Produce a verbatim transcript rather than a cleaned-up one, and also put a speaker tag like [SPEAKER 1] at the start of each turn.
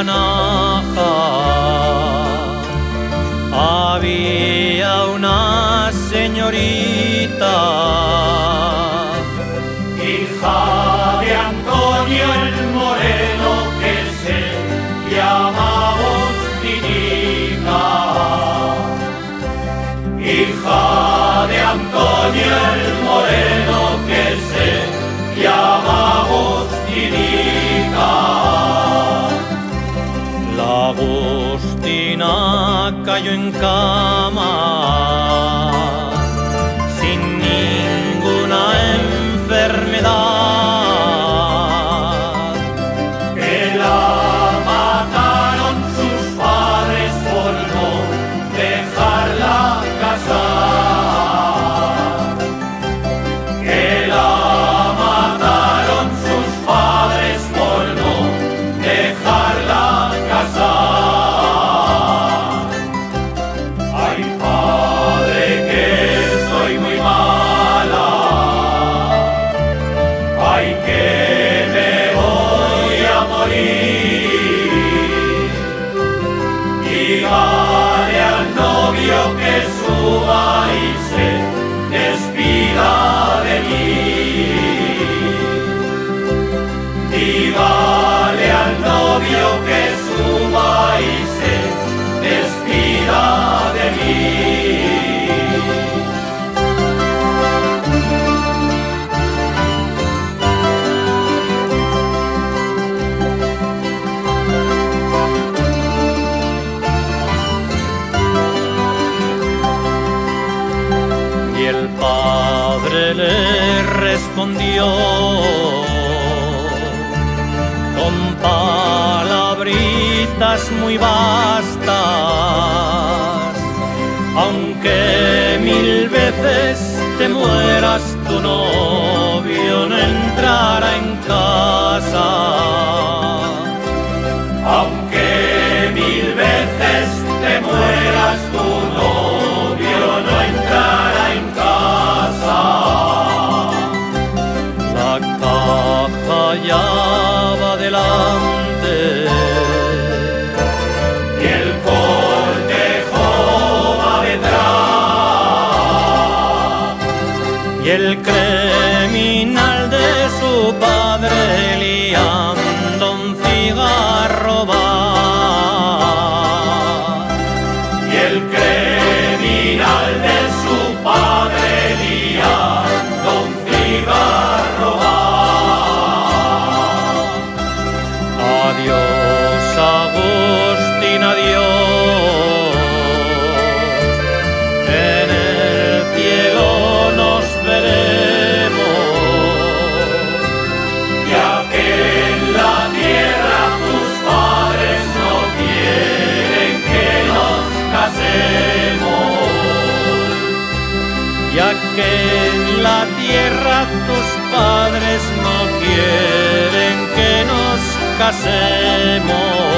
[SPEAKER 1] Nájar había una señorita,
[SPEAKER 2] hija de Antonio el Moreno, que se llama Agustínica. Hija de Antonio el Moreno, que se llama Agustínica.
[SPEAKER 1] La Agustina cayó en cama sin ninguna enfermedad.
[SPEAKER 2] Que la mataron sus padres por no dejarla casar. Que la mataron sus padres por no dejarla casar. Ay, padre, que soy muy mala. Ay, que me voy a morir. Dígale al novio que suba y se despida de mí. Dígale al novio que suba y se despida de mí.
[SPEAKER 1] Y el padre le respondió con palabritas muy vastas: aunque mil veces te mueras, tu novio no entrará en casa.
[SPEAKER 2] Aunque mil veces te mueras, tu novio no entrará en casa.
[SPEAKER 1] La caja ya va adelante
[SPEAKER 2] Y el cortejo va detrás.
[SPEAKER 1] y el criminal de su padre liando un cigarro va.
[SPEAKER 2] Y el criminal de su padre liando un cigarro va.
[SPEAKER 1] Adiós, Agustín, adiós. En el cielo nos veremos.
[SPEAKER 2] Ya que en la tierra tus padres no quieren que nos casemos.
[SPEAKER 1] Ya que en la tierra tus padres no quieren que nos casemos.